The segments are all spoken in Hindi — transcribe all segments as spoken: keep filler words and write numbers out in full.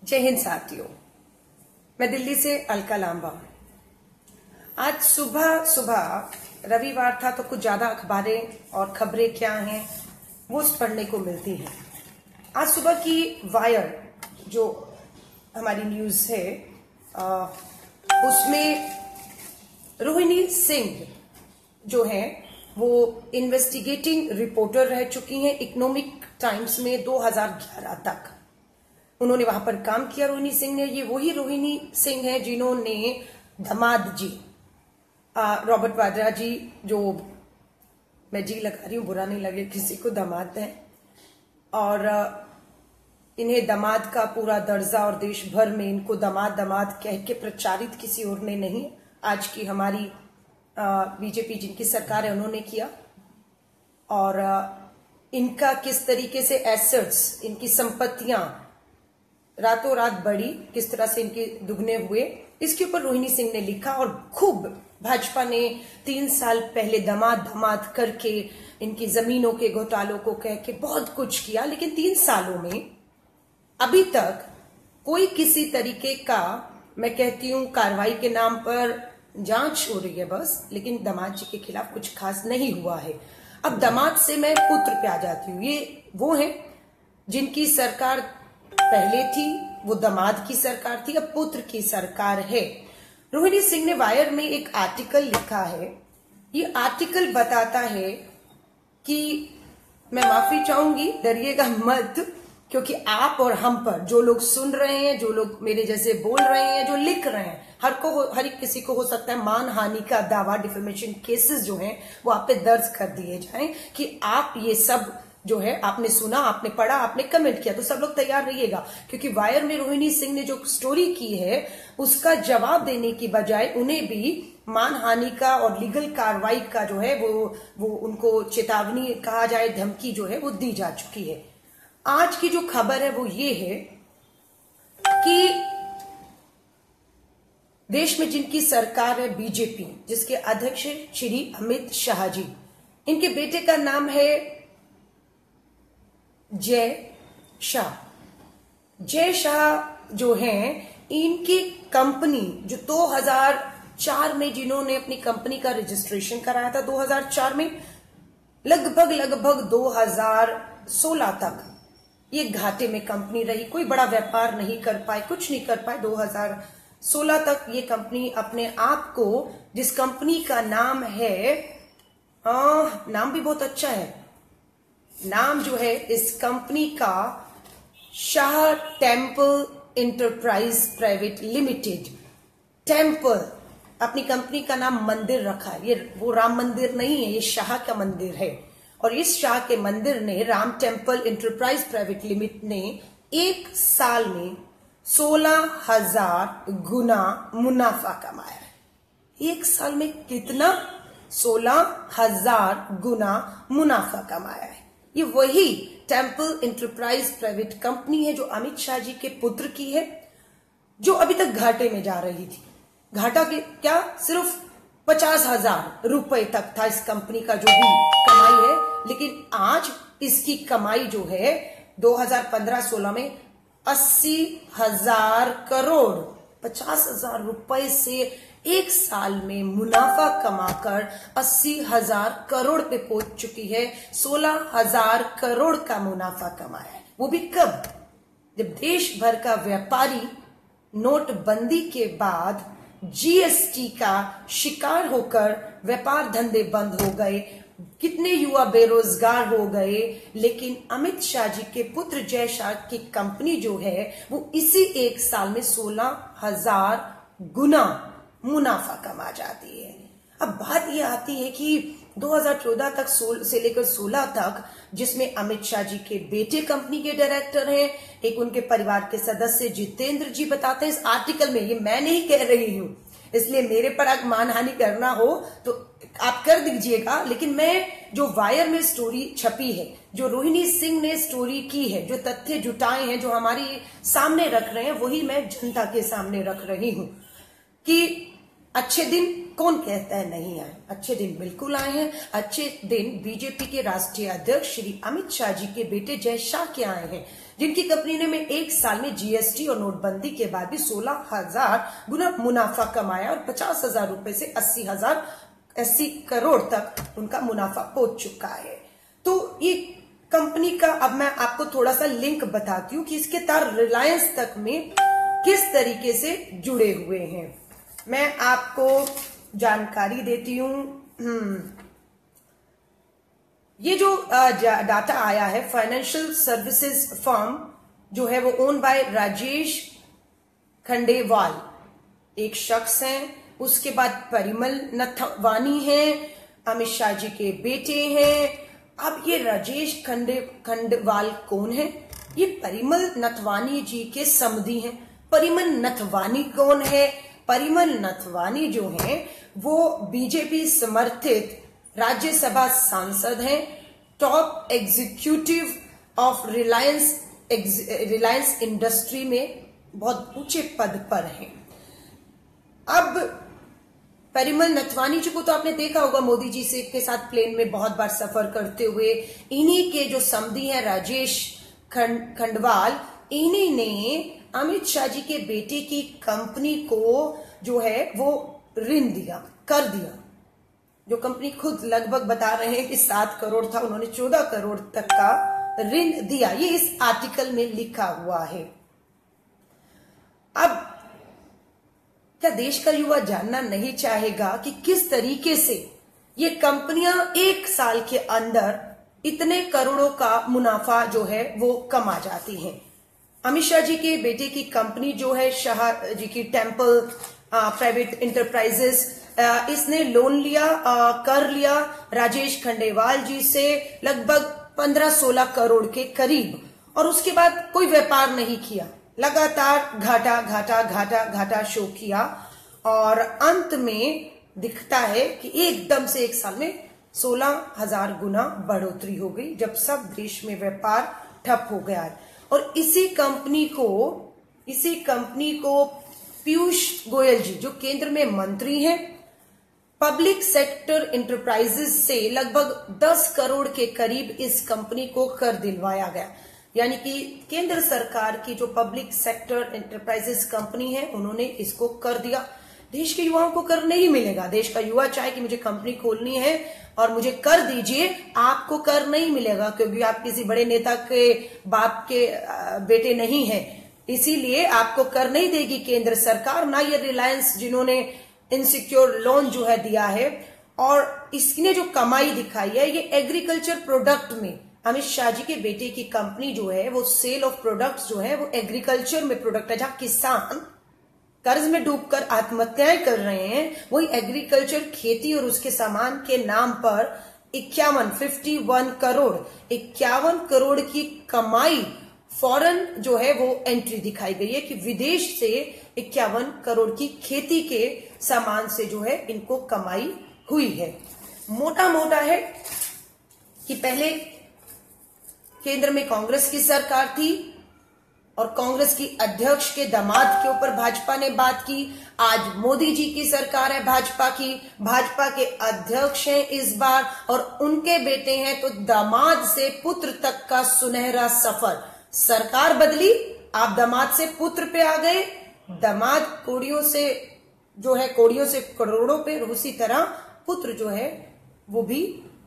जय हिंद साथियों, मैं दिल्ली से अलका लांबा। आज सुबह सुबह रविवार था तो कुछ ज्यादा अखबारें और खबरें क्या हैं वो पढ़ने को मिलती हैं। आज सुबह की वायर जो हमारी न्यूज है आ, उसमें रोहिणी सिंह जो है वो इन्वेस्टिगेटिंग रिपोर्टर रह चुकी हैं इकोनॉमिक टाइम्स में दो हज़ार ग्यारह तक। उन्होंने वहां पर काम किया रोहिणी सिंह ने। ये वही रोहिणी सिंह है जिन्होंने दामाद जी रॉबर्ट वाड्रा जी, जो मैं जी लगा रही हूं बुरा नहीं लगे किसी को, दामाद है और इन्हें दामाद का पूरा दर्जा और देश भर में इनको दामाद दामाद कह के प्रचारित किसी और ने नहीं, आज की हमारी बीजेपी जिनकी सरकार है उन्होंने किया। और इनका किस तरीके से एसेट्स, इनकी संपत्तियां रातों रात बढ़ी, किस तरह से इनके दुगने हुए, इसके ऊपर रोहिणी सिंह ने लिखा। और खूब भाजपा ने तीन साल पहले दमाद दमाद करके इनकी जमीनों के घोटालों को कह के बहुत कुछ किया, लेकिन तीन सालों में अभी तक कोई किसी तरीके का, मैं कहती हूं कार्रवाई के नाम पर जांच हो रही है बस, लेकिन दामाद जी के खिलाफ कुछ खास नहीं हुआ है। अब दामाद से मैं पुत्र पे आ जाती हूँ। ये वो है जिनकी सरकार पहले थी, वो दामाद की सरकार थी, अब पुत्र की सरकार है। रोहिणी सिंह ने वायर में एक आर्टिकल लिखा है। ये आर्टिकल बताता है कि, मैं माफी चाहूंगी, डरिएगा मत, क्योंकि आप और हम पर जो लोग सुन रहे हैं, जो लोग मेरे जैसे बोल रहे हैं, जो लिख रहे हैं, हर को हर एक किसी को हो सकता है मानहानि का दावा, डिफेमेशन केसेस जो हैं वो आप पे दर्ज कर दिए जाएं कि आप ये सब जो है आपने सुना, आपने पढ़ा, आपने कमेंट किया। तो सब लोग तैयार रहिएगा, क्योंकि वायर में रोहिणी सिंह ने जो स्टोरी की है उसका जवाब देने की बजाय उन्हें भी मानहानि का और लीगल कार्रवाई का जो है वो वो उनको चेतावनी कहा जाए, धमकी जो है वो दी जा चुकी है। आज की जो खबर है वो ये है कि देश में जिनकी सरकार है बीजेपी, जिसके अध्यक्ष श्री अमित शाह जी, इनके बेटे का नाम है जय शाह। जय शाह जो हैं, इनकी कंपनी जो दो हज़ार चार में, जिन्होंने अपनी कंपनी का रजिस्ट्रेशन कराया था दो हज़ार चार में, लगभग लगभग दो हज़ार सोलह तक ये घाटे में कंपनी रही, कोई बड़ा व्यापार नहीं कर पाए, कुछ नहीं कर पाए। दो हज़ार सोलह तक ये कंपनी अपने आप को, जिस कंपनी का नाम है, आ, नाम भी बहुत अच्छा है, नाम जो है इस कंपनी का Shah temple enterprise private limited, temple, अपनी कंपनी का नाम मंदिर रखा है। ये वो राम मंदिर नहीं है, ये शाह का मंदिर है। और इस शाह के मंदिर ने, Ram temple enterprise private limited ने एक साल में सोलह हजार गुना मुनाफा कमाया है। एक साल में कितना? सोलह हजार गुना मुनाफा कमाया है। ये वही टेम्पल इंटरप्राइज प्राइवेट कंपनी है जो अमित शाह जी के पुत्र की है, जो अभी तक घाटे में जा रही थी। घाटा के क्या, सिर्फ पचास हजार रुपए तक था इस कंपनी का जो भी कमाई है, लेकिन आज इसकी कमाई जो है दो हज़ार पंद्रह सोलह में अस्सी हजार करोड़, पचास हजार रुपए से एक साल में मुनाफा कमाकर अस्सी हजार करोड़ पे पहुंच चुकी है। सोलह हजार करोड़ का मुनाफा कमाया है। वो भी कब? जब देश भर का व्यापारी नोटबंदी के बाद जीएसटी का शिकार होकर व्यापार धंधे बंद हो गए, कितने युवा बेरोजगार हो गए, लेकिन अमित शाह जी के पुत्र जय शाह की कंपनी जो है वो इसी एक साल में सोलह हजार गुना मुनाफा कमा जाती है। अब बात यह आती है कि दो हज़ार चौदह तक से लेकर सोलह तक, जिसमें अमित शाह जी के बेटे कंपनी के डायरेक्टर हैं, एक उनके परिवार के सदस्य जितेंद्र जी बताते हैं इस आर्टिकल में, ये मैं नहीं कह रही हूं, इसलिए मेरे पर अगर मानहानि करना हो तो आप कर दीजिएगा, लेकिन मैं जो वायर में स्टोरी छपी है, जो रोहिणी सिंह ने स्टोरी की है, जो तथ्य जुटाए हैं, जो हमारी सामने रख रहे हैं, वही मैं जनता के सामने रख रही हूं कि अच्छे दिन कौन कहता है नहीं आए, अच्छे दिन बिल्कुल आए हैं। अच्छे दिन बीजेपी के राष्ट्रीय अध्यक्ष श्री अमित शाह जी के बेटे जय शाह के आए हैं, जिनकी कंपनी ने में एक साल में जीएसटी और नोटबंदी के बाद भी सोलह हजार गुना मुनाफा कमाया और पचास हजार रुपए से अस्सी हजार अस्सी करोड़ तक उनका मुनाफा पहुंच चुका है। तो ये कंपनी का अब मैं आपको थोड़ा सा लिंक बताती हूँ कि इसके तार रिलायंस तक में किस तरीके से जुड़े हुए हैं। मैं आपको जानकारी देती हूँ। ये जो डाटा आया है, फाइनेंशियल सर्विसेज फर्म जो है वो ओन बाय राजेश खंडेवाल एक शख्स हैं, उसके बाद परिमल नथवानी हैं, अमित शाह जी के बेटे हैं। अब ये राजेश खंडे खंडेवाल कौन है? ये परिमल नथवानी जी के समधी हैं। परिमल नथवानी कौन है? परिमल नथवानी जो है वो बीजेपी समर्थित राज्यसभा सांसद हैं, top executive of Reliance Reliance industry में बहुत ऊंचे पद पर हैं। अब परिमल नथवानी जी को तो आपने देखा होगा मोदी जी से के साथ प्लेन में बहुत बार सफर करते हुए। इन्हीं के जो समधी हैं राजेश खंड खंडवाल, इन्हीं ने अमित शाह जी के बेटे की कंपनी को जो है वो ऋण दिया, कर दिया। जो कंपनी खुद लगभग बता रहे हैं कि सात करोड़ था, उन्होंने चौदह करोड़ तक का ऋण दिया। ये इस आर्टिकल में लिखा हुआ है। अब क्या देश का युवा जानना नहीं चाहेगा कि किस तरीके से ये कंपनियां एक साल के अंदर इतने करोड़ों का मुनाफा जो है वो कमा जाती हैं? अमित शाह जी के बेटे की कंपनी जो है शाह जी की टेम्पल प्राइवेट इंटरप्राइजेस, इसने लोन लिया, आ, कर लिया राजेश खंडेवाल जी से लगभग पंद्रह सोलह करोड़ के करीब, और उसके बाद कोई व्यापार नहीं किया। लगातार घाटा घाटा घाटा घाटा शो किया और अंत में दिखता है कि एकदम से एक साल में सोलह हजार गुना बढ़ोतरी हो गई, जब सब देश में व्यापार ठप हो गया है। और इसी कंपनी को इसी कंपनी को पीयूष गोयल जी जो केंद्र में मंत्री हैं, पब्लिक सेक्टर इंटरप्राइजेस से लगभग दस करोड़ के करीब इस कंपनी को कर दिलवाया गया। यानी कि केंद्र सरकार की जो पब्लिक सेक्टर एंटरप्राइजेस कंपनी है, उन्होंने इसको कर दिया। देश के युवाओं को कर नहीं मिलेगा। देश का युवा चाहे कि मुझे कंपनी खोलनी है और मुझे कर दीजिए, आपको कर नहीं मिलेगा, क्योंकि आप किसी बड़े नेता के बाप के बेटे नहीं हैं। इसीलिए आपको कर नहीं देगी केंद्र सरकार, ना ये रिलायंस जिन्होंने इनसिक्योर लोन जो है दिया है। और इसने जो कमाई दिखाई है ये एग्रीकल्चर प्रोडक्ट में, अमित शाह जी के बेटे की कंपनी जो है वो सेल ऑफ प्रोडक्ट्स जो है वो एग्रीकल्चर में प्रोडक्ट है। जहां किसान कर्ज में डूबकर आत्महत्याएं कर रहे हैं, वही एग्रीकल्चर खेती और उसके सामान के नाम पर इक्यावन फिफ्टी वन करोड़ इक्यावन करोड़ की कमाई फॉरेन जो है वो एंट्री दिखाई गई है कि विदेश से इक्यावन करोड़ की खेती के सामान से जो है इनको कमाई हुई है। मोटा मोटा है कि पहले केंद्र में कांग्रेस की सरकार थी और कांग्रेस की अध्यक्ष के दामाद के ऊपर भाजपा ने बात की। आज मोदी जी की सरकार है भाजपा की, भाजपा के अध्यक्ष हैं इस बार और उनके बेटे हैं, तो दामाद से पुत्र तक का सुनहरा सफर। सरकार बदली, आप दामाद से पुत्र पे आ गए, दामाद कोड़ियों से जो है कोड़ियों से करोड़ों पे, उसी तरह पुत्र जो है वो भी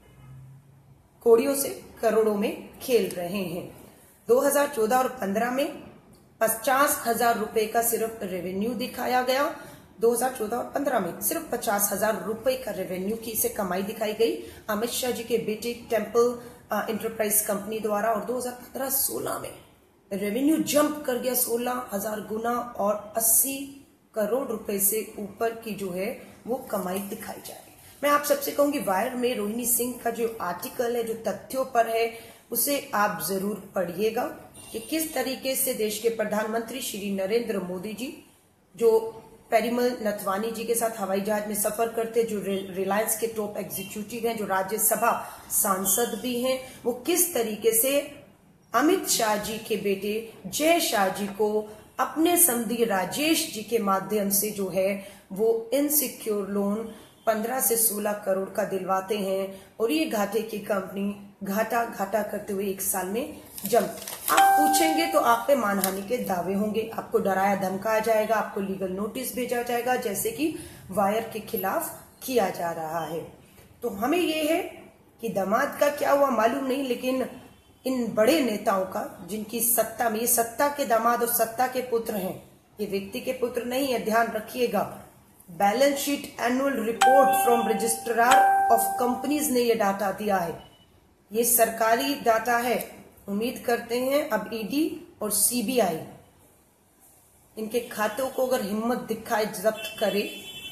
कोड़ियों से करोड़ों में खेल रहे हैं। दो हज़ार चौदह और पंद्रह में पचास हजार रुपए का सिर्फ रेवेन्यू दिखाया गया। दो हज़ार चौदह और पंद्रह में सिर्फ पचास हजार रुपए का रेवेन्यू की से कमाई दिखाई गई अमित शाह जी के बेटे टेम्पल इंटरप्राइज कंपनी द्वारा। और दो हज़ार पंद्रह सोलह में रेवेन्यू जंप कर गया सोलह हजार गुना और अस्सी करोड़ रुपए से ऊपर की जो है वो कमाई दिखाई जा रही। मैं आप सबसे कहूंगी वायर में रोहिणी सिंह का जो आर्टिकल है, जो तथ्यों पर है, उसे आप जरूर पढ़िएगा कि किस तरीके से देश के प्रधानमंत्री श्री नरेंद्र मोदी जी जो परिमल नथवानी जी के साथ हवाई जहाज में सफर करते, जो रिलायंस के टॉप एग्जीक्यूटिव हैं, जो राज्यसभा सांसद भी हैं, वो किस तरीके से अमित शाह जी के बेटे जय शाह जी को अपने समधी राजेश जी के माध्यम से जो है वो इनसिक्योर लोन पंद्रह से सोलह करोड़ का दिलवाते हैं और ये घाटे की कंपनी घाटा घाटा करते हुए एक साल में जम। आप पूछेंगे तो आप पे मानहानि के दावे होंगे, आपको डराया धमकाया जाएगा, आपको लीगल नोटिस भेजा जाएगा, जैसे कि वायर के खिलाफ किया जा रहा है। तो हमें ये है कि दामाद का क्या हुआ मालूम नहीं, लेकिन इन बड़े नेताओं का, जिनकी सत्ता में, ये सत्ता के दामाद और सत्ता के पुत्र हैं, ये व्यक्ति के पुत्र नहीं है, ध्यान रखिएगा। Balance sheet annual report from registrar of companies ने ये डाटा दिया है, ये सरकारी डाटा है। उम्मीद करते हैं अब ईडी और सीबीआई इनके खातों को अगर हिम्मत दिखाए जब्त करे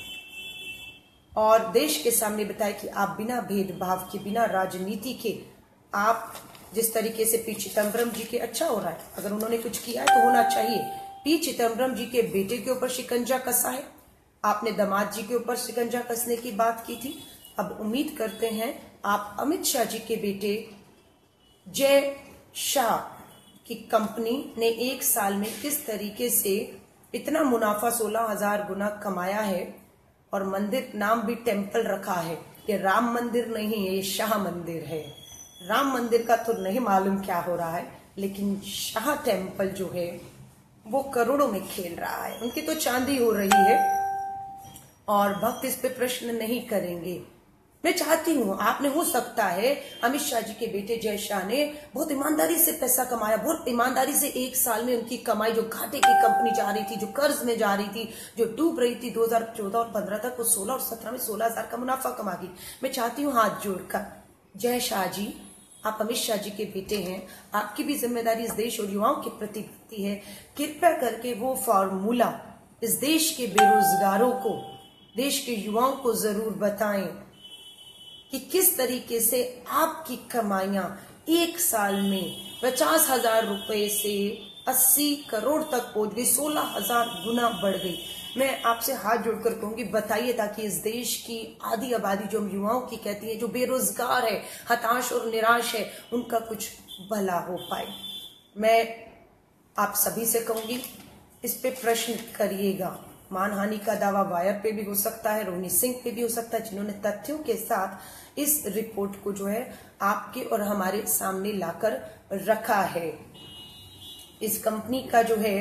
और देश के सामने बताए कि आप बिना भेदभाव के, बिना राजनीति के, आप जिस तरीके से पी चिदम्बरम जी के, अच्छा हो रहा है, अगर उन्होंने कुछ किया है तो होना चाहिए। पी चिदम्बरम जी के बेटे के ऊपर शिकंजा कसा है, आपने दामाद जी के ऊपर शिकंजा कसने की बात की थी। अब उम्मीद करते हैं आप अमित शाह जी के बेटे जय शाह की कंपनी ने एक साल में किस तरीके से इतना मुनाफा सोलह हजार गुना कमाया है, और मंदिर नाम भी टेम्पल रखा है। ये राम मंदिर नहीं है, ये शाह मंदिर है। राम मंदिर का तो नहीं मालूम क्या हो रहा है, लेकिन शाह टेम्पल जो है वो करोड़ों में खेल रहा है, उनकी तो चांदी हो रही है और भक्त इस पे प्रश्न नहीं करेंगे। मैं चाहती हूं, आपने हो सकता है अमित शाह जी के बेटे जय शाह ने बहुत ईमानदारी से पैसा कमाया, बहुत ईमानदारी से एक साल में उनकी कमाई, जो घाटे की कंपनी जा रही थी, जो कर्ज में जा रही थी, जो डूब रही थी, दो हज़ार चौदह और पंद्रह तक वो सोलह और सत्रह में सोलह हजार का मुनाफा कमा गई। मैं चाहती हूँ हाथ जोड़कर, जय शाह जी, आप अमित शाह जी के बेटे हैं, आपकी भी जिम्मेदारी इस देश और युवाओं के प्रति बनती है। कृपया करके वो फॉर्मूला इस देश के बेरोजगारों को, देश के युवाओं को जरूर बताएं कि किस तरीके से आपकी कमाइयां एक साल में पचास हजार रुपए से अस्सी करोड़ तक पहुंच गई, सोलह हजार गुना बढ़ गई। मैं आपसे हाथ जोड़कर कहूंगी, बताइए, ताकि इस देश की आधी आबादी जो हम युवाओं की कहती है, जो बेरोजगार है, हताश और निराश है, उनका कुछ भला हो पाए। मैं आप सभी से कहूंगी, इस पे प्रश्न करिएगा। मानहानि का दावा वायर पे भी हो सकता है, रोहिणी सिंह पे भी हो सकता है, जिन्होंने तथ्यों के साथ इस रिपोर्ट को जो है आपके और हमारे सामने लाकर रखा है। इस कंपनी का जो है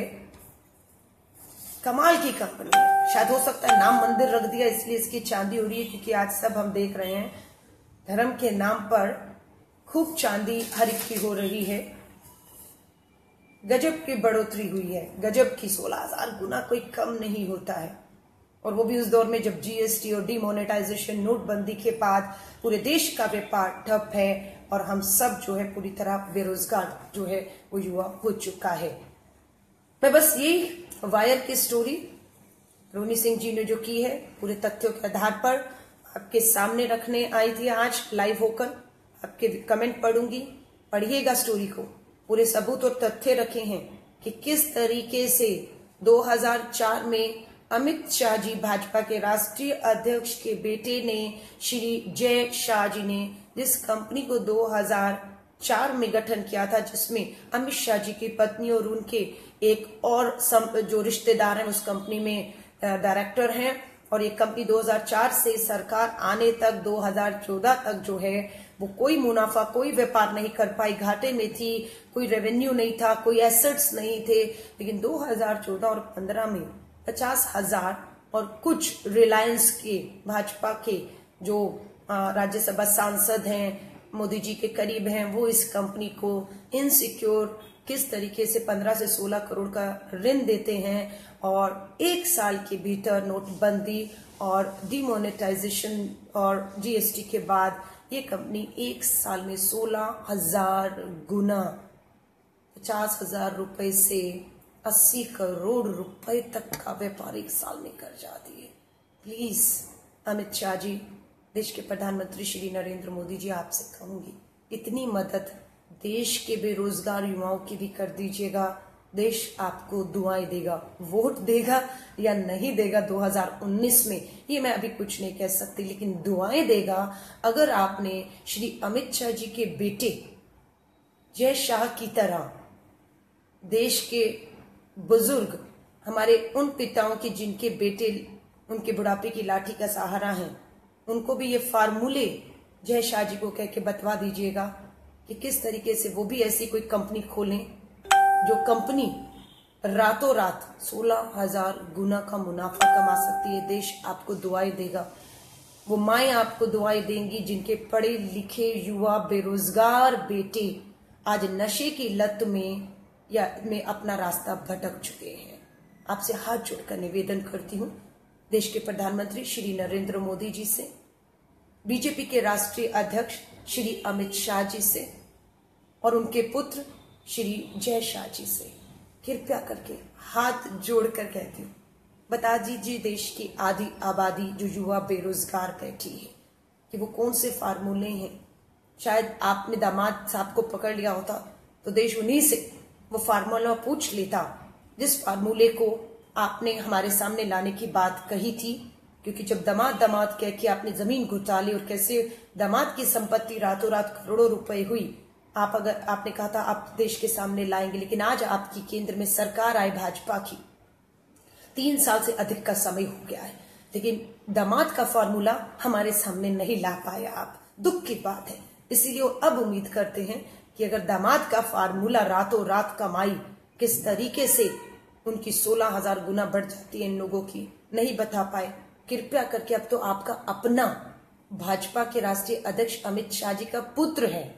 कमाल की कंपनी है, शायद हो सकता है नाम मंदिर रख दिया इसलिए इसकी चांदी हो रही है, क्योंकि आज सब हम देख रहे हैं धर्म के नाम पर खूब चांदी हर एक की हो रही है। गजब की बढ़ोतरी हुई है, गजब की, सोलह हजार गुना कोई कम नहीं होता है। और वो भी उस दौर में जब जीएसटी और डिमोनेटाइजेशन, नोटबंदी के बाद पूरे देश का व्यापार ठप है और हम सब जो है पूरी तरह बेरोजगार जो है वो युवा हो चुका है। मैं बस यही वायर की स्टोरी रोहिणी सिंह जी ने जो की है पूरे तथ्यों के आधार पर आपके सामने रखने आई थी आज लाइव होकर। आपके कमेंट पढ़ूंगी, पढ़िएगा स्टोरी को, पूरे सबूत और तथ्य रखे हैं कि किस तरीके से दो हज़ार चार में अमित शाह जी, भाजपा के राष्ट्रीय अध्यक्ष के बेटे ने, श्री जय शाह जी ने जिस कंपनी को दो हज़ार चार में गठन किया था, जिसमें अमित शाह जी की पत्नी और उनके एक और जो रिश्तेदार हैं उस कंपनी में डायरेक्टर हैं, और ये कंपनी दो हज़ार चार से सरकार आने तक दो हज़ार चौदह तक जो है वो कोई मुनाफा, कोई व्यापार नहीं कर पाई, घाटे में थी, कोई रेवेन्यू नहीं था, कोई एसेट्स नहीं थे। लेकिन दो हज़ार चौदह और पंद्रह में पचास हजार और कुछ रिलायंस के, भाजपा के जो राज्यसभा सांसद हैं, मोदी जी के करीब हैं, वो इस कंपनी को इनसिक्योर किस तरीके से पंद्रह से सोलह करोड़ का ऋण देते हैं, और एक साल के भीतर नोटबंदी और डिमोनेटाइजेशन और जीएसटी के बाद ये कंपनी एक साल में सोलह हजार गुना, पचास हजार रुपए से अस्सी करोड़ रुपए तक का व्यापार एक साल में कर जाती है। प्लीज अमित शाह जी, देश के प्रधानमंत्री श्री नरेंद्र मोदी जी, आपसे कहूंगी इतनी मदद देश के बेरोजगार युवाओं की भी कर दीजिएगा। देश आपको दुआएं देगा, वोट देगा या नहीं देगा दो हज़ार उन्नीस में, ये मैं अभी कुछ नहीं कह सकती, लेकिन दुआएं देगा अगर आपने श्री अमित शाह जी के बेटे जय शाह की तरह देश के बुजुर्ग, हमारे उन पिताओं की जिनके बेटे उनके बुढ़ापे की लाठी का सहारा हैं, उनको भी ये फार्मूले जय शाह जी को कह के बतवा दीजिएगा कि किस तरीके से वो भी ऐसी कोई कंपनी खोलें जो कंपनी रातों रात सोलह हजार गुना का मुनाफा कमा सकती है। देश आपको दुआएं देगा, वो माएँ आपको दुआएं देंगी जिनके पढ़े लिखे युवा बेरोजगार बेटे आज नशे की लत में या में अपना रास्ता भटक चुके हैं। आपसे हाथ जोड़कर निवेदन करती हूँ देश के प्रधानमंत्री श्री नरेंद्र मोदी जी से, बीजेपी के राष्ट्रीय अध्यक्ष श्री अमित शाह जी से और उनके पुत्र श्री जय शाह जी से, कृपया करके हाथ जोड़कर कहती हूँ, बता दीजिए देश की आधी आबादी जो युवा बेरोजगार बैठी है कि वो कौन से फार्मूले हैं। शायद आपने दामाद साहब को पकड़ लिया होता तो देश उन्हीं से वो फार्मूला पूछ लेता जिस फार्मूले को आपने हमारे सामने लाने की बात कही थी। क्योंकि जब दामाद दामाद कह के आपने जमीन घुटाली और कैसे दामाद की संपत्ति रातों रात करोड़ों रुपए हुई, आप अगर आपने कहा था आप देश के सामने लाएंगे, लेकिन आज आपकी केंद्र में सरकार आई भाजपा की, तीन साल से अधिक का समय हो गया है, लेकिन दामाद का फॉर्मूला हमारे सामने नहीं ला पाया आप। दुख की बात है। इसीलिए अब उम्मीद करते हैं कि अगर दामाद का फार्मूला रातों रात कमाई किस तरीके से उनकी सोलह हजार गुना बढ़ जाती है इन लोगों की, नहीं बता पाए, कृपया करके अब तो आपका अपना भाजपा के राष्ट्रीय अध्यक्ष अमित शाह जी का पुत्र है,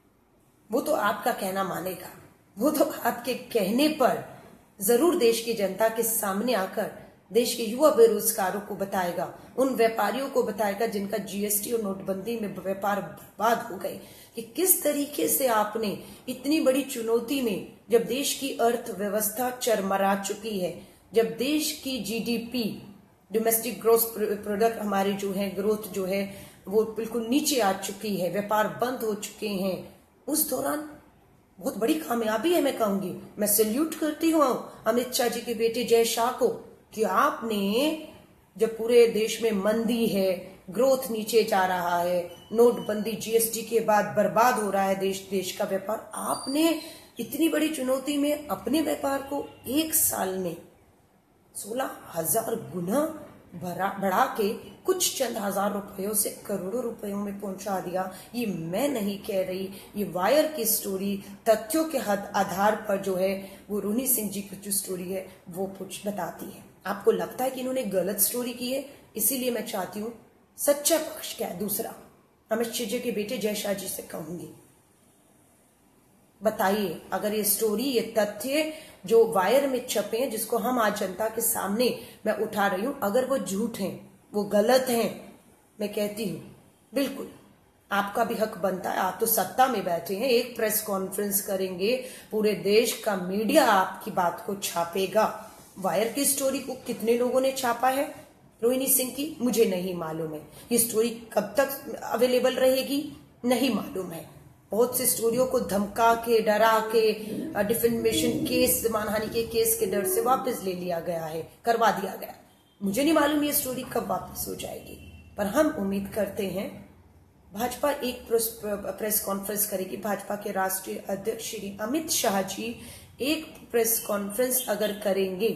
वो तो आपका कहना मानेगा, वो तो आपके कहने पर जरूर देश की जनता के सामने आकर देश के युवा बेरोजगारों को बताएगा, उन व्यापारियों को बताएगा जिनका जीएसटी और नोटबंदी में व्यापार बर्बाद हो गए, कि किस तरीके से आपने इतनी बड़ी चुनौती में, जब देश की अर्थव्यवस्था चरमरा चुकी है, जब देश की जीडीपी डोमेस्टिक ग्रोथ प्रोडक्ट हमारे जो है ग्रोथ जो है वो बिल्कुल नीचे आ चुकी है, व्यापार बंद हो चुके हैं, उस दौरान बहुत बड़ी कामयाबी है। मैं कहूंगी, मैं सैल्यूट करती हूँ अमित शाह जी के बेटे जय शाह को कि आपने जब पूरे देश में मंदी है, ग्रोथ नीचे जा रहा है, नोटबंदी जीएसटी के बाद बर्बाद हो रहा है देश देश का व्यापार, आपने इतनी बड़ी चुनौती में अपने व्यापार को एक साल में सोलह हजार गुना बढ़ा के कुछ चंद हजार रुपयों से करोड़ों रुपयों में पहुंचा दिया। ये मैं नहीं कह रही, ये वायर की स्टोरी तथ्यों के हद आधार पर जो है वो रोहिणी सिंह जी की जो स्टोरी है वो कुछ बताती है। आपको लगता है कि इन्होंने गलत स्टोरी की है, इसीलिए मैं चाहती हूँ सच्चा पक्ष क्या है। दूसरा, अमित शाह जी के बेटे जय शाह जी से कहूंगी, बताइए अगर ये स्टोरी, ये तथ्य जो वायर में छपे हैं, जिसको हम आज जनता के सामने मैं उठा रही हूं, अगर वो झूठ हैं, वो गलत हैं, मैं कहती हूं बिल्कुल आपका भी हक बनता है। आप तो सत्ता में बैठे हैं, एक प्रेस कॉन्फ्रेंस करेंगे, पूरे देश का मीडिया आपकी बात को छापेगा। वायर की स्टोरी को कितने लोगों ने छापा है रोहिणी सिंह की, मुझे नहीं मालूम है। ये स्टोरी कब तक अवेलेबल रहेगी नहीं मालूम है। बहुत सी स्टोरियों को धमका के, डरा के, डिफेमेशन केस, मानहानि के केस के डर से वापस ले लिया गया है, करवा दिया गया। मुझे नहीं मालूम ये स्टोरी कब वापस हो जाएगी, पर हम उम्मीद करते हैं भाजपा एक प्रेस कॉन्फ्रेंस करेगी। भाजपा के राष्ट्रीय अध्यक्ष श्री अमित शाह जी एक प्रेस कॉन्फ्रेंस अगर करेंगे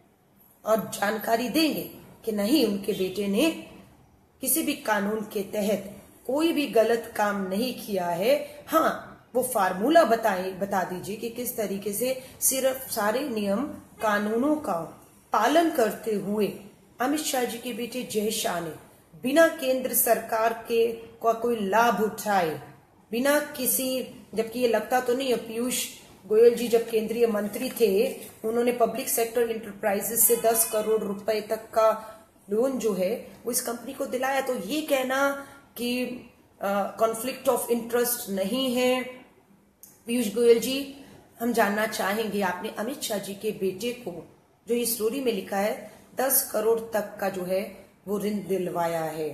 और जानकारी देंगे कि नहीं, उनके बेटे ने किसी भी कानून के तहत कोई भी गलत काम नहीं किया है। हाँ, वो फार्मूला बताए बता दीजिए कि किस तरीके से सिर्फ सारे नियम कानूनों का पालन करते हुए अमित शाह जी के बेटे जय शाह ने बिना केंद्र सरकार के का कोई लाभ उठाए, बिना किसी, जबकि ये लगता तो नहीं है, पीयूष गोयल जी जब केंद्रीय मंत्री थे उन्होंने पब्लिक सेक्टर इंटरप्राइजेस से दस करोड़ रुपए तक का लोन जो है वो इस कंपनी को दिलाया। तो ये कहना कि कॉन्फ्लिक्ट ऑफ इंटरेस्ट नहीं है, पीयूष गोयल जी, हम जानना चाहेंगे आपने अमित शाह जी के बेटे को जो ये स्टोरी में लिखा है दस करोड़ तक का जो है वो ऋण दिलवाया है।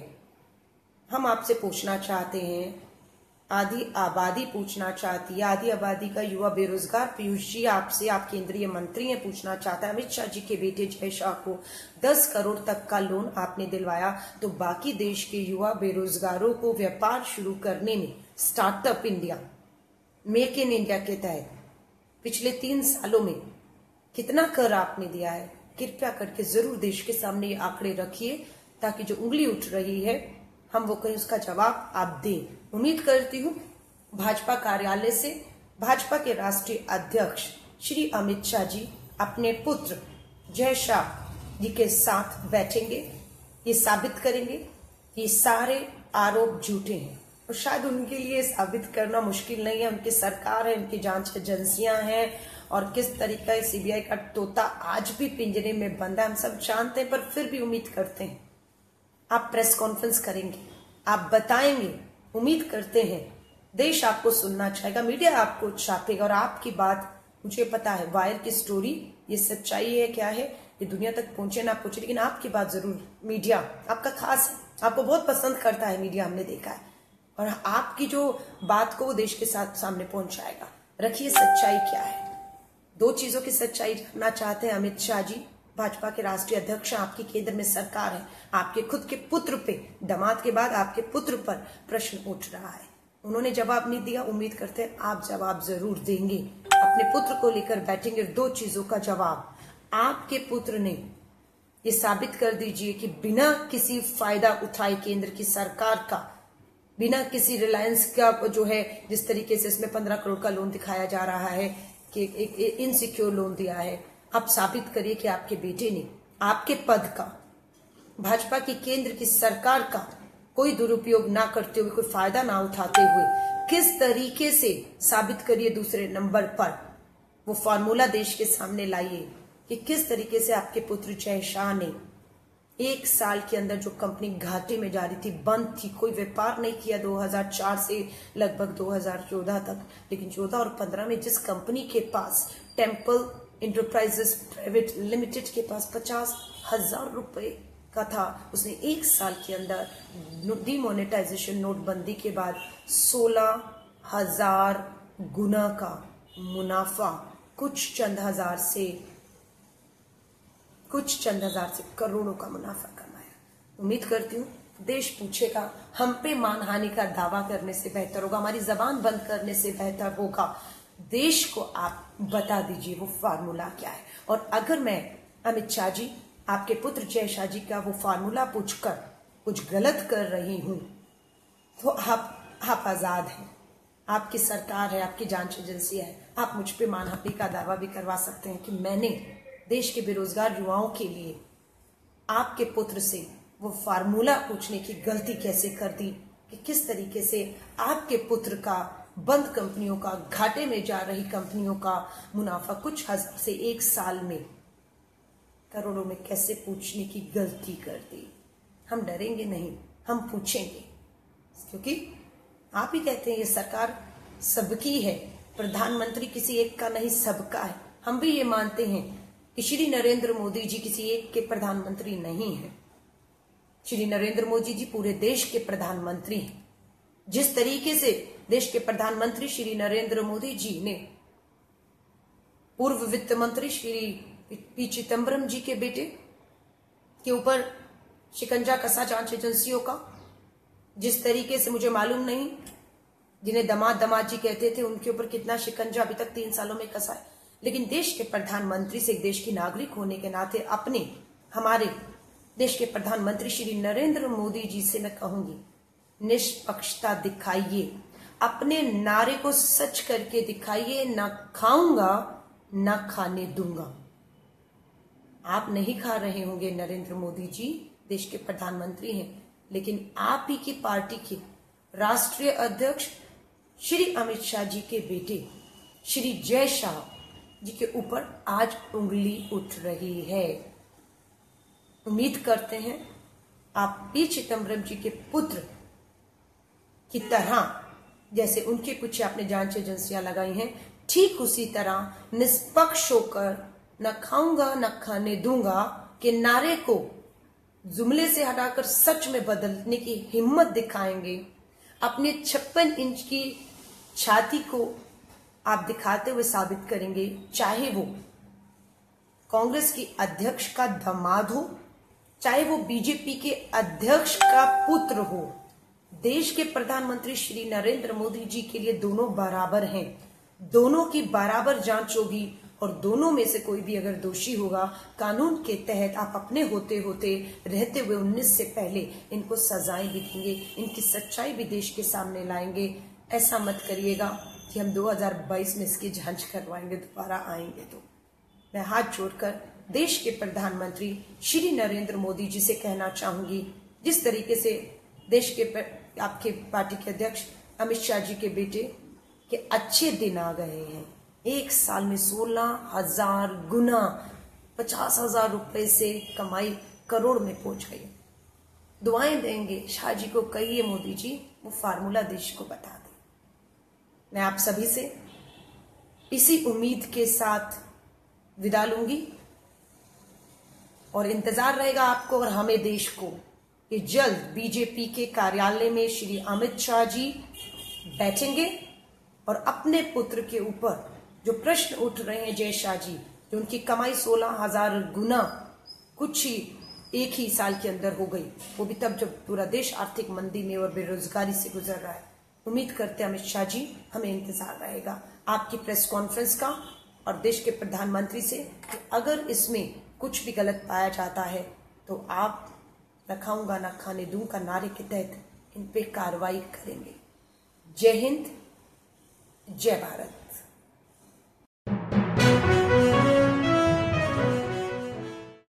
हम आपसे पूछना चाहते हैं, आधी आबादी पूछना चाहती है, आधी आबादी का युवा बेरोजगार पीयूष जी आपसे, आप केंद्रीय मंत्री हैं, पूछना चाहता है अमित शाह जी के बेटे जय शाह को दस करोड़ तक का लोन आपने दिलवाया, तो बाकी देश के युवा बेरोजगारों को व्यापार शुरू करने में startup India, make in India के तहत पिछले तीन सालों में कितना कर आपने दिया है? कृपया करके जरूर देश के सामने ये आंकड़े रखिए, ताकि जो उंगली उठ रही है हम वो कहीं उसका जवाब आप दें। उम्मीद करती हूँ भाजपा कार्यालय से भाजपा के राष्ट्रीय अध्यक्ष श्री अमित शाह जी अपने पुत्र जय शाह जी के साथ बैठेंगे, ये साबित करेंगे ये सारे आरोप झूठे हैं। और शायद उनके लिए साबित करना मुश्किल नहीं है, उनकी सरकार है, उनकी जांच एजेंसियां हैं, और किस तरीका सीबीआई का तोता आज भी पिंजरे में बंद है हम सब जानते हैं, पर फिर भी उम्मीद करते हैं आप प्रेस कॉन्फ्रेंस करेंगे, आप बताएंगे। उम्मीद करते हैं देश आपको सुनना चाहेगा, मीडिया आपको छापेगा, और आपकी बात मुझे पता है वायर की स्टोरी ये सच्चाई है क्या है ये दुनिया तक पहुंचे ना पहुंचे, लेकिन आपकी बात जरूर मीडिया आपका खास है, आपको बहुत पसंद करता है मीडिया, हमने देखा है, और आपकी जो बात को वो देश के साथ सामने पहुंचाएगा। रखिए सच्चाई क्या है, दो चीजों की सच्चाई जानना चाहते हैं अमित शाह जी, भाजपा के राष्ट्रीय अध्यक्ष, आपकी केंद्र में सरकार है, आपके खुद के पुत्र पे, दामाद के बाद आपके पुत्र पर प्रश्न उठ रहा है, उन्होंने जवाब नहीं दिया। उम्मीद करते हैं आप जवाब जरूर देंगे, अपने पुत्र को लेकर बैठेंगे। दो चीजों का जवाब, आपके पुत्र ने ये साबित कर दीजिए कि बिना किसी फायदा उठाए केंद्र की सरकार का, बिना किसी रिलायंस का जो है, जिस तरीके से इसमें पंद्रह करोड़ का लोन दिखाया जा रहा है कि एक इनसिक्योर लोन दिया है, आप साबित करिए कि आपके बेटे ने आपके पद का, भाजपा की केंद्र की सरकार का कोई दुरुपयोग ना करते हुए, कोई फायदा ना उठाते हुए, किस तरीके से साबित करिए। दूसरे नंबर पर वो फॉर्मूला देश के सामने लाइए कि किस तरीके से आपके पुत्र जय शाह ने एक साल के अंदर जो कंपनी घाटे में जा रही थी, बंद थी, कोई व्यापार नहीं किया दो हज़ार चार से लगभग दो हज़ार चौदह तक, लेकिन चौदह और पंद्रह में जिस कंपनी के पास, टेम्पल इंटरप्राइजेस प्राइवेट लिमिटेड के पास पचास हजार रुपए का था, उसने एक साल के अंदर डिमोनेटाइजेशन नोटबंदी के बाद सोलह हजार गुना का मुनाफा, कुछ चंद हजार से कुछ चंद हजार से करोड़ों का मुनाफा कमाया। उम्मीद करती हूँ देश पूछेगा, हम पे मानहानि का दावा करने से बेहतर होगा, हमारी जबान बंद करने से बेहतर होगा, देश को आप बता दीजिए वो फार्मूला क्या है। और अगर मैं अमित शाह जी, आपके पुत्र जय शाह जी का वो फार्मूला पूछकर कुछ गलत कर रही हूं, तो आप आप आजाद हैं, आपकी सरकार है, आपकी जांच एजेंसी है, आप मुझ पे मानहानि का दावा भी करवा सकते हैं कि मैंने देश के बेरोजगार युवाओं के लिए आपके पुत्र से वो फार्मूला पूछने की गलती कैसे कर दी, कि किस तरीके से आपके पुत्र का बंद कंपनियों का, घाटे में जा रही कंपनियों का मुनाफा कुछ हजार से एक साल में करोड़ों में कैसे पूछने की गलती कर दी। हम डरेंगे नहीं, हम पूछेंगे, क्योंकि आप ही कहते हैं ये सरकार सबकी है, प्रधानमंत्री किसी एक का नहीं सबका है। हम भी ये मानते हैं कि श्री नरेंद्र मोदी जी किसी एक के प्रधानमंत्री नहीं है, श्री नरेंद्र मोदी जी पूरे देश के प्रधानमंत्री हैं। जिस तरीके से देश के प्रधानमंत्री श्री नरेंद्र मोदी जी ने पूर्व वित्त मंत्री श्री पी चिदम्बरम जी के बेटे के ऊपर शिकंजा कसा जांच एजेंसियों का, जिस तरीके से मुझे मालूम नहीं, जिन्हें दामाद दामाद जी कहते थे, उनके ऊपर कितना शिकंजा अभी तक तीन सालों में कसा है। लेकिन देश के प्रधानमंत्री से, एक देश की नागरिक होने के नाते, अपने हमारे देश के प्रधानमंत्री श्री नरेंद्र मोदी जी से मैं कहूंगी, निष्पक्षता दिखाइए, अपने नारे को सच करके दिखाइए, ना खाऊंगा ना खाने दूंगा। आप नहीं खा रहे होंगे, नरेंद्र मोदी जी देश के प्रधानमंत्री हैं, लेकिन आप ही की पार्टी के राष्ट्रीय अध्यक्ष श्री अमित शाह जी के बेटे श्री जय शाह जी के ऊपर आज उंगली उठ रही है। उम्मीद करते हैं आप पी चिदम्बरम जी के पुत्र की तरह, जैसे उनके पीछे आपने जांच एजेंसियां लगाई हैं, ठीक उसी तरह निष्पक्ष होकर न खाऊंगा न खाने दूंगा के नारे को जुमले से हटाकर सच में बदलने की हिम्मत दिखाएंगे। अपने छप्पन इंच की छाती को आप दिखाते हुए साबित करेंगे, चाहे वो कांग्रेस की अध्यक्ष का दामाद हो, चाहे वो बीजेपी के अध्यक्ष का पुत्र हो। देश के प्रधानमंत्री श्री नरेंद्र मोदी जी के लिए दोनों बराबर हैं, दोनों की बराबर जांच होगी और दोनों में से कोई भी अगर दोषी होगा, कानून के तहत आप अपने होते होते रहते हुए उन्नीस से पहले इनको सजाएं भी देंगे, इनकी सच्चाई भी देश के सामने लाएंगे। ऐसा मत करिएगा कि हम दो हज़ार बाईस में इसकी जांच करवाएंगे, दोबारा आएंगे तो। मैं हाथ जोड़कर देश के प्रधानमंत्री श्री नरेंद्र मोदी जी से कहना चाहूंगी, जिस तरीके से देश के पर, आपके पार्टी के अध्यक्ष अमित शाह जी के बेटे के अच्छे दिन आ गए हैं। एक साल में सोलह हजार गुना पचास हजार रुपए से कमाई करोड़ में पहुंच गई। दुआएं देंगे, शाह जी को कहिए मोदी जी वो फार्मूला देश को बता दें। मैं आप सभी से इसी उम्मीद के साथ विदा लूंगी और इंतजार रहेगा आपको और हमें देश को कि जल्द बीजेपी के कार्यालय में श्री अमित शाह जी बैठेंगे और अपने पुत्र के ऊपर जो प्रश्न उठ रहे हैं, जय शाह जी, जो उनकी कमाई सोलह हजार गुना कुछ ही एक ही साल के अंदर हो गई, वो भी तब जब पूरा देश आर्थिक मंदी में और बेरोजगारी से गुजर रहा है। उम्मीद करते हैं अमित शाह जी, हमें इंतजार रहेगा आपकी प्रेस कॉन्फ्रेंस का और देश के प्रधानमंत्री से कि अगर इसमें कुछ भी गलत पाया जाता है तो आप न खाऊंगा न खाने दूंगा नारे के तहत इन पे कार्रवाई करेंगे। जय हिंद, जय भारत।